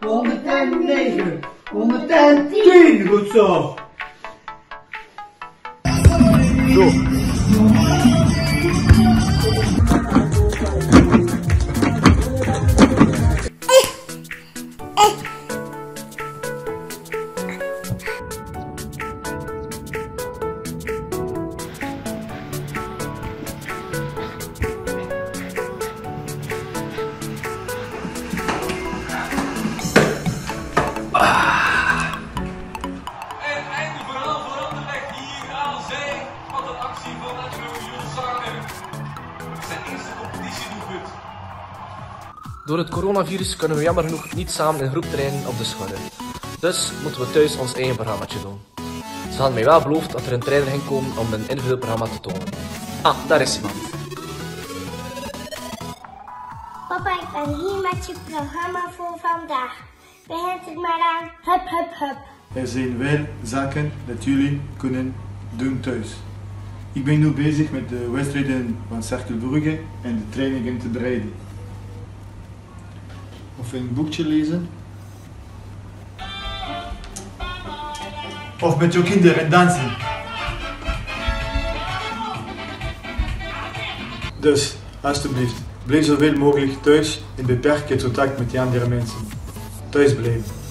109, 110, goed zo. Zo. Door het coronavirus kunnen we jammer genoeg niet samen in groep trainen op de schudder. Dus moeten we thuis ons eigen programmaatje doen. Ze hadden mij wel beloofd dat er een trainer ging komen om een individueel programma te tonen. Ah, daar is iemand. Papa, ik ben hier met je programma voor vandaag. Begint het maar aan. Hup, hup, hup. Er zijn veel zaken dat jullie kunnen doen thuis. Ik ben nu bezig met de wedstrijden van Cercle Brugge en de trainingen te bereiden. Of een boekje lezen. Of met je kinderen dansen. Dus, alsjeblieft, blijf zoveel mogelijk thuis en beperk het contact met die andere mensen. Thuis blijven.